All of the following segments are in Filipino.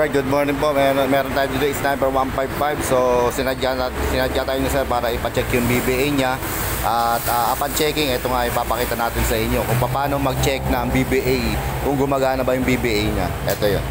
Alright, good morning po. Meron tayo dito Sniper 155. So sinadya tayo ni sir para ipacheck yung BBA niya. At upon checking, ito nga ipapakita natin sa inyo kung paano mag-check ng BBA, kung gumagana ba yung BBA niya. Ito yun.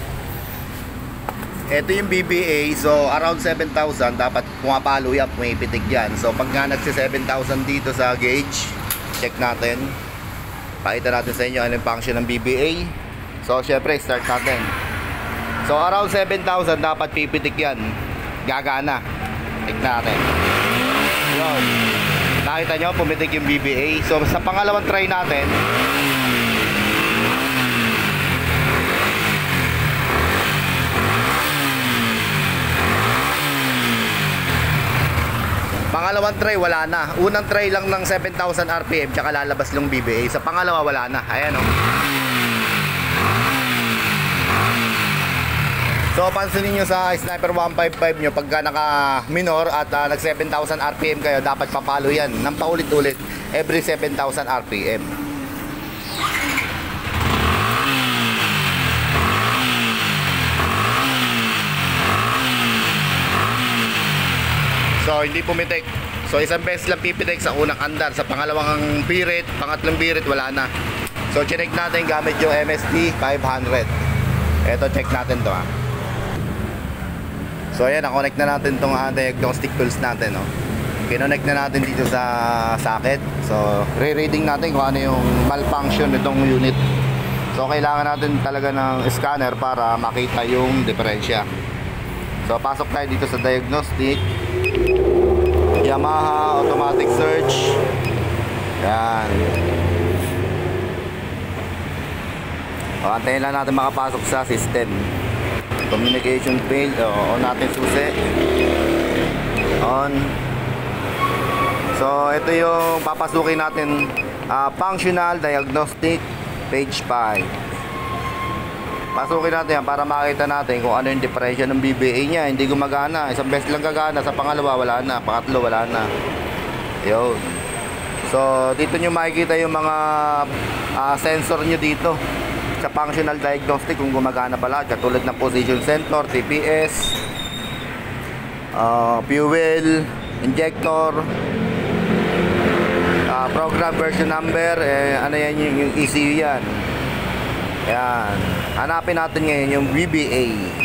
Ito yung BBA. So around 7,000 dapat pumapalo yan, pumipitik yan. So pag nga nagsi 7,000 dito sa gauge, check natin. Pakita natin sa inyo anong function ng BBA. So syempre start natin. So around 7,000 dapat pipitik yan, gagana. Check natin. Yun, nakita nyo pumitik yung BBA. So sa pangalawang try natin, pangalawang try wala na. Unang try lang ng 7,000 RPM tsaka lalabas yung BBA. Sa pangalawa wala na. Ayan o. So pansinin nyo sa Sniper 155 nyo, pagka naka minor at nag 7,000 RPM kayo, dapat papalo yan ng paulit-ulit every 7,000 RPM. So hindi pumitik. So isang beses lang pipitik sa unang andar. Sa pangalawang birit, pangatlong birit wala na. So check natin gamit yung MST 500. Ito check natin to ha. So ayan, na-connect na natin itong diagnostic tools natin, no? Kinonnect na natin dito sa socket. So re-reading natin kung ano yung malfunction nitong unit. So kailangan natin talaga ng scanner para makita yung diferensya. So pasok tayo dito sa diagnostic, Yamaha automatic search. Yan. Antayin lang natin makapasok sa system. Communication fail. On natin susi. On. So ito yung papasukin natin, functional diagnostic page 5. Pasukin natin yan para makita natin kung ano yung diferensya ng BBA niya. Hindi gumagana. Isang beses lang gagana. Sa pangalawa wala na. Pangatlo wala na. Yun. So dito nyo makikita yung mga sensor nyo dito sa functional diagnostic kung gumagana pala, katulad ng position sensor, TPS, fuel injector, program version number, ano yan yung ECU yan. Yan, hanapin natin ngayon yung BBA.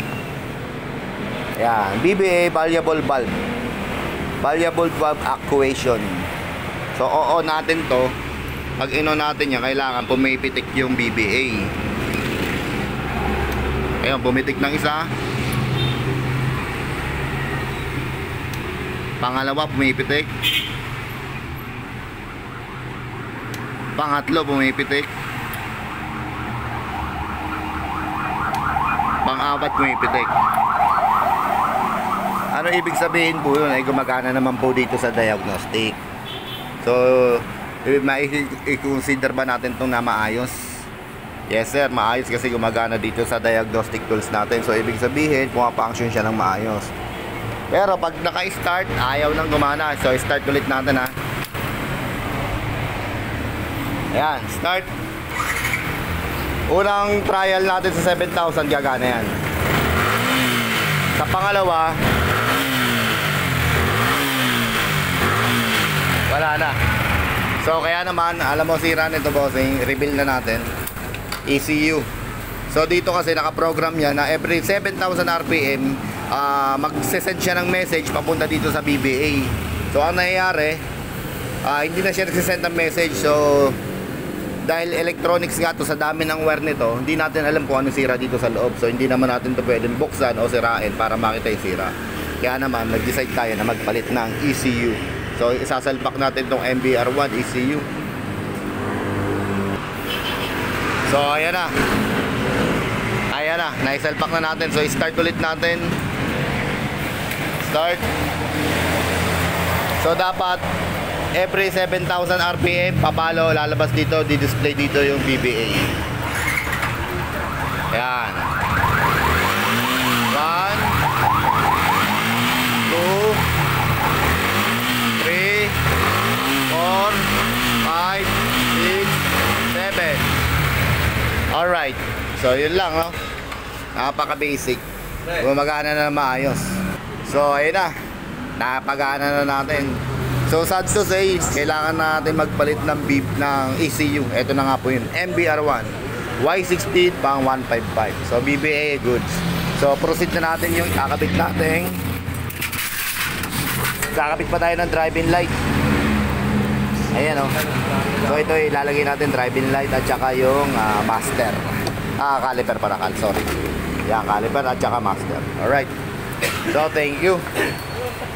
Yan, BBA variable valve actuation. So on natin to. Pag in-on natin yan, kailangan pumipitik yung BBA. Ayun, pumitik ng isa. Pangalawa, pumipitik. Pangatlo, pumipitik. Pang-apat, pumipitik. Ano ibig sabihin po yun? Ay gumagana naman po dito sa diagnostic. So i-consider ba natin itong na maayos? Yes sir, maayos kasi gumagana dito sa diagnostic tools natin. So ibig sabihin, pumapunction siya ng maayos. Pero pag naka-start, ayaw nang gumana. So start ulit natin ha. Ayan, start. Unang trial natin sa 7,000, gagana yan. Sa pangalawa, wala na. So kaya naman, alam mo sira nito bossing, reveal na natin ECU. So dito kasi nakaprogram yan na every 7,000 RPM magsesend siya ng message papunta dito sa BBA. So ang nangyayari, hindi na siya nagsesend ng message. So dahil electronics nga to, sa dami ng wire nito, hindi natin alam kung ano sira dito sa loob. So hindi naman natin to pwedeng buksan o sirain para makita yung sira. Kaya naman nag-decide tayo na magpalit ng ECU. So isasalpak natin itong MBR1 ECU. So ayan na. Ayan na, naisalpak na natin. So start ulit natin. Start. So dapat every 7,000 RPM papalo, lalabas dito, di-display dito yung BBA. Ayan. 1, 2, 3, 4, 5, 6, 7. Alright. So yun lang, no? Napaka-basic. Gumagana na maayos. So, ayun na. Napagana na natin. So, sad to say, kailangan natin magpalit ng beep ng ECU. Ito na nga po yun. MBR1. Y16 pang 155. So, BBA goods. So, proceed na natin yung kakabit natin. Kakabit pa tayo ng driving light. Ayan o. So, ito ilalagay natin driving light at saka yung master. Caliper para sorry. Yan, caliper at saka master. Alright. So, thank you.